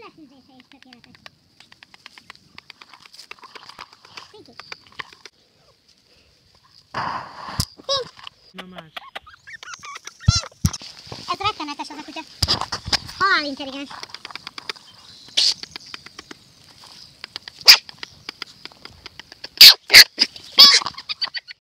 lefűzése is tökéletes. Sziki. Pink. Na más. Ez rettenetes az a kutya. Halál intelligens.